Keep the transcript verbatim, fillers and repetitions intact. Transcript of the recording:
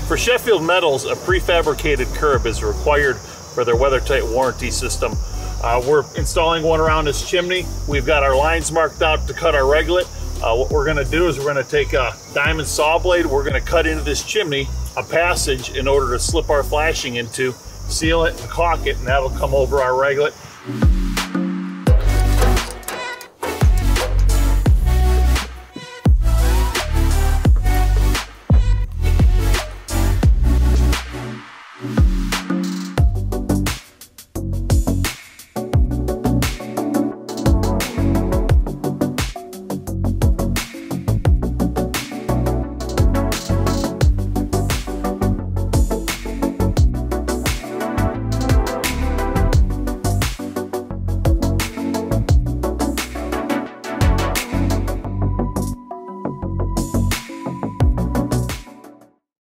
For Sheffield metals, a prefabricated curb is required for their weather-tight warranty system. Uh, we're installing one around this chimney. We've got our lines marked out to cut our reglet. Uh, what we're gonna do is we're gonna take a diamond saw blade, we're gonna cut into this chimney a passage in order to slip our flashing into, seal it and caulk it, and that'll come over our reglet.